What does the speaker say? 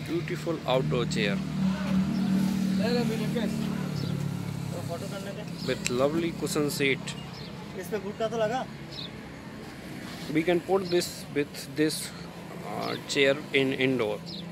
beautiful outdoor chair with lovely cushion seat. We can put this with this chair in indoor.